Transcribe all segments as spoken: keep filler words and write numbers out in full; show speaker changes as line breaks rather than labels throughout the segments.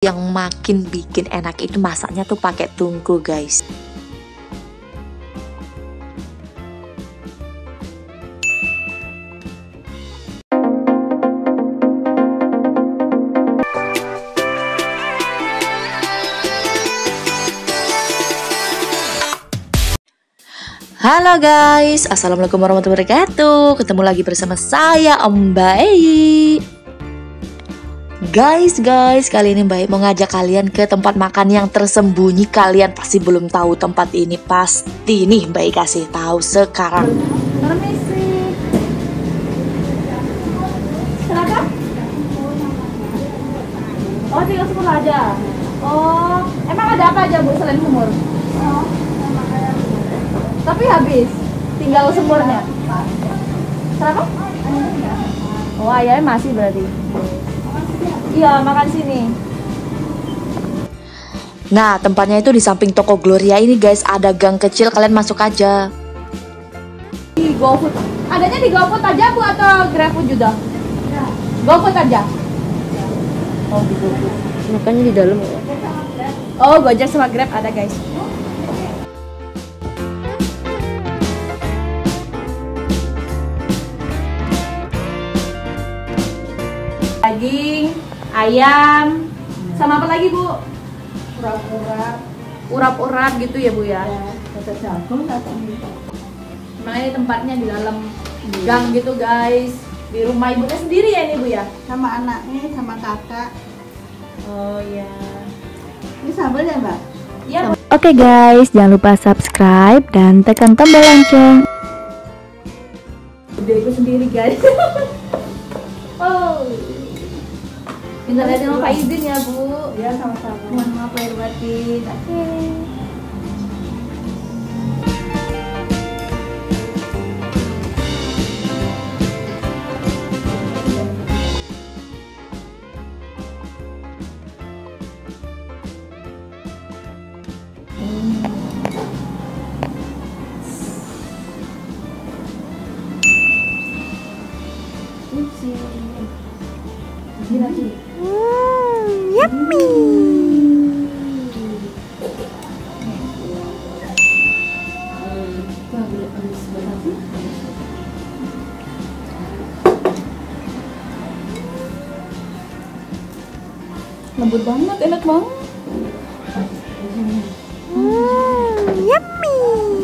Yang makin bikin enak itu masaknya tuh pakai tungku, guys. Halo guys, assalamualaikum warahmatullahi wabarakatuh. Ketemu lagi bersama saya Om Baik. Guys, guys, kali ini Baik mau ngajak kalian ke tempat makan yang tersembunyi. Kalian pasti belum tahu tempat ini, pasti nih Baik kasih tahu sekarang.
Permisi. Kenapa? Oh, tinggal semur aja. Oh, emang ada apa aja Bu selain semur? Oh, tapi habis, tinggal semurnya. Kenapa? Oh, ayamnya masih berarti. Iya, makan sini.
Nah, tempatnya itu di samping toko Gloria ini guys, ada gang kecil, kalian masuk aja.
Di GoFood. Adanya di GoFood aja Bu atau GrabFood juga? GoFood aja. Oh, di GoFood.
Makanya di dalam.
Oh, Gojek sama Grab ada guys. Daging, ayam, sama apa lagi Bu? Urap-urap. Urap-urap gitu ya Bu ya? Ada jagung, ada Nah ini tempatnya di dalam gang gitu guys. Di rumah ibunya sendiri ya ini Bu ya?
Sama anaknya, sama kakak.
Oh iya.
Ini sambal ya Mbak?
Iya Bu.
Oke guys, jangan lupa subscribe dan tekan tombol lonceng.
Udah ikut sendiri guys. Oh. Minta lihat sama Pak izin ya Bu.
Ya sama-sama.
Mohon maaf lahir batin. Oke. Ini lagi.
Hmm, yummy.
Lembut banget, enak banget.
Hmm, yummy.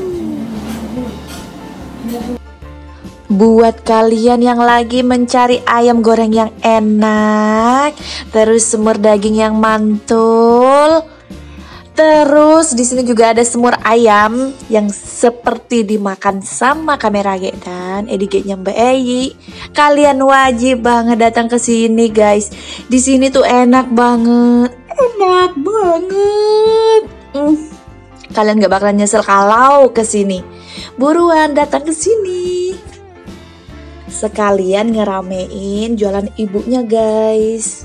Buat kalian yang lagi mencari ayam goreng yang enak, terus semur daging yang mantul, terus di sini juga ada semur ayam yang seperti dimakan sama kamera G dan edigenya Mbak Eyi. Kalian wajib banget datang ke sini guys. Di sini tuh enak banget, enak banget. Mm. Kalian gak bakalan nyesel kalau ke sini. Buruan datang ke sini. Sekalian ngeramein jualan ibunya guys.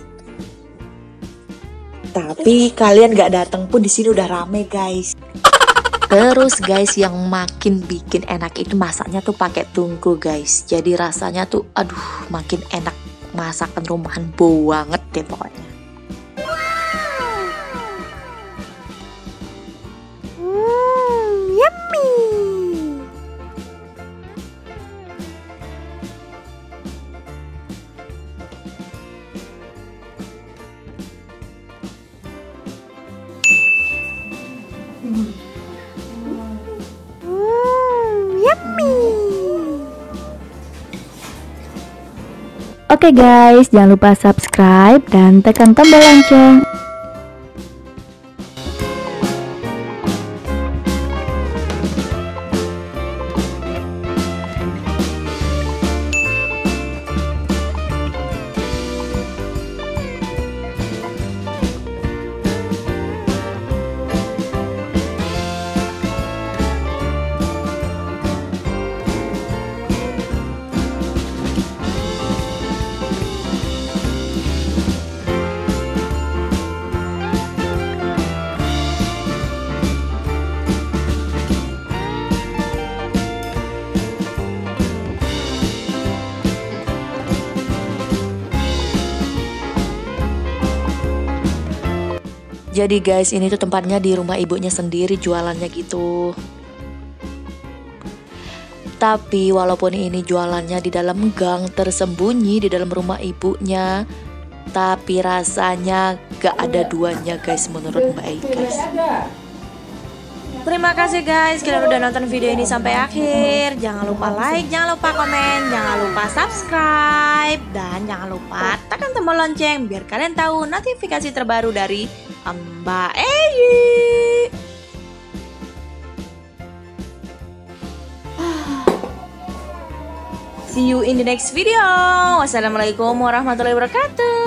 Tapi kalian gak datang pun di sini udah rame guys. Terus guys, yang makin bikin enak itu masaknya tuh pakai tungku guys. Jadi rasanya tuh aduh makin enak, masakan rumahan banget deh pokoknya.
Hmm, yummy. Hmm, yummy. Oke guys, jangan lupa subscribe dan tekan tombol lonceng.
Jadi guys, ini tuh tempatnya di rumah ibunya sendiri jualannya gitu. Tapi walaupun ini jualannya di dalam gang tersembunyi di dalam rumah ibunya, tapi rasanya gak ada duanya guys menurut Mbak Ei guys. Terima kasih guys, kalian udah nonton video ini sampai akhir. Jangan lupa like, jangan lupa komen, jangan lupa subscribe, dan jangan lupa tekan tombol lonceng biar kalian tahu notifikasi terbaru dari Mbak Ei. See you in the next video. Wassalamualaikum warahmatullahi wabarakatuh.